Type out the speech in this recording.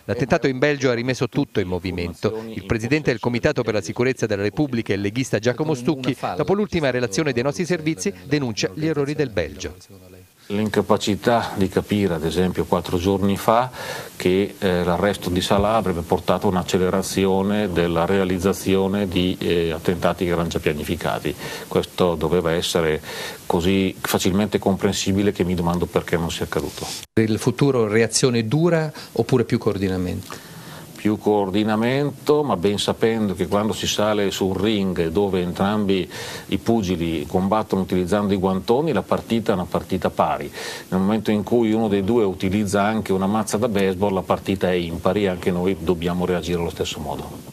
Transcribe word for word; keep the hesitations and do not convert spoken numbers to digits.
L'attentato in Belgio ha rimesso tutto in movimento. Il presidente del Comitato per la Sicurezza della Repubblica e il leghista Giacomo Stucchi, dopo l'ultima relazione dei nostri servizi, denuncia gli errori del Belgio. L'incapacità di capire, ad esempio quattro giorni fa, che eh, l'arresto di Salah avrebbe portato a un'accelerazione della realizzazione di eh, attentati che erano già pianificati. Questo doveva essere così facilmente comprensibile che mi domando perché non sia accaduto. Per il futuro reazione dura oppure più coordinamento? Più coordinamento, ma ben sapendo che quando si sale su un ring dove entrambi i pugili combattono utilizzando i guantoni, la partita è una partita pari. Nel momento in cui uno dei due utilizza anche una mazza da baseball, la partita è impari e anche noi dobbiamo reagire allo stesso modo.